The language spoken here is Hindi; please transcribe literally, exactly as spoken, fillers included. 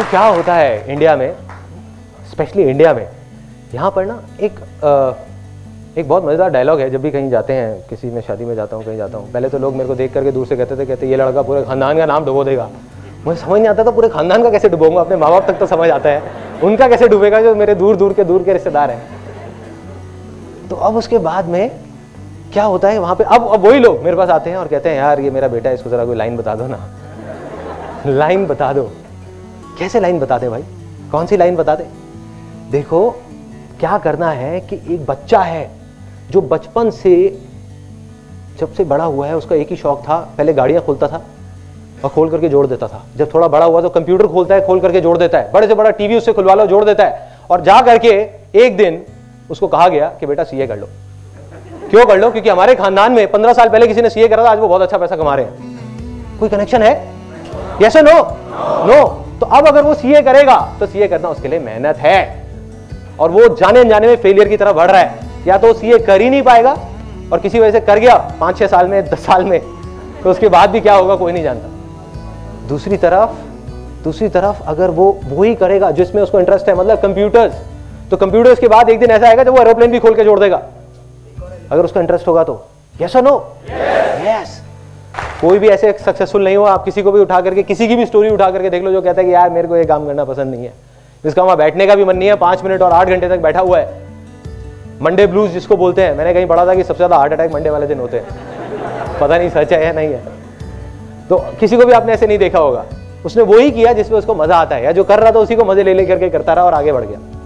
क्या होता है इंडिया में, स्पेशली इंडिया में, यहाँ पर ना एक आ, एक बहुत मज़ेदार डायलॉग है। जब भी कहीं जाते हैं, किसी में शादी में जाता हूँ, कहीं जाता हूँ, पहले तो लोग मेरे को देख करके दूर से कहते थे, कहते ये लड़का पूरे खानदान का नाम डुबो देगा। मुझे समझ नहीं आता था पूरे खानदान का कैसे डुबोऊंगा, अपने माँ बाप तक तो समझ आता है, उनका कैसे डूबेगा जो मेरे दूर दूर के दूर के रिश्तेदार हैं। तो अब उसके बाद में क्या होता है वहाँ पे, अब अब वही लोग मेरे पास आते हैं और कहते हैं यार ये मेरा बेटा है, इसको जरा कोई लाइन बता दो ना, लाइन बता दो। कैसे लाइन बता दे भाई, कौन सी लाइन बता दे? देखो क्या करना है कि एक बच्चा है जो बचपन से जब से बड़ा हुआ है, उसका एक ही शौक था, पहले गाड़ियां खोलता था और खोल करके जोड़ देता था। जब थोड़ा बड़ा हुआ तो कंप्यूटर खोलता है, खोल करके जोड़ देता है, बड़े से बड़ा टीवी उससे खुलवा लो, जोड़ देता है। और जा करके एक दिन उसको कहा गया कि बेटा सीए कर लो। क्यों कर लो? क्योंकि हमारे खानदान में पंद्रह साल पहले किसी ने सीए करा था, आज वो बहुत अच्छा पैसा कमा रहे हैं। कोई कनेक्शन है? यस और नो? नो। तो अब अगर वो सीए करेगा तो सीए करना उसके लिए मेहनत है, और वो जाने अनजाने में फेलियर की तरफ बढ़ रहा है। या तो सीए कर ही नहीं पाएगा, और किसी वजह से कर गया पांच छह साल में, दस साल में, तो उसके बाद भी क्या होगा कोई नहीं जानता। दूसरी तरफ दूसरी तरफ अगर वो वो ही करेगा जिसमें उसको इंटरेस्ट है, मतलब कंप्यूटर्स, तो कंप्यूटर्स के बाद एक दिन ऐसा आएगा जब वो एरोप्लेन भी खोल के जोड़ देगा, अगर उसका इंटरेस्ट होगा तो। यस और नो? यस। कोई भी ऐसे सक्सेसफुल नहीं हुआ, आप किसी को भी उठा करके, किसी की भी स्टोरी उठा करके देख लो जो कहता है कि यार मेरे को ये काम करना पसंद नहीं है, जिसका वहां बैठने का भी मन नहीं है, पांच मिनट और आठ घंटे तक बैठा हुआ है। मंडे ब्लूज जिसको बोलते हैं, मैंने कहीं पढ़ा था कि सबसे ज्यादा हार्ट अटैक मंडे वाले दिन होते हैं, पता नहीं सच है या नहीं है। तो किसी को भी आपने ऐसे नहीं देखा होगा, उसने वो ही किया जिसमें उसको मजा आता है, या जो कर रहा था उसी को मजे ले लेकर के करता रहा और आगे बढ़ गया।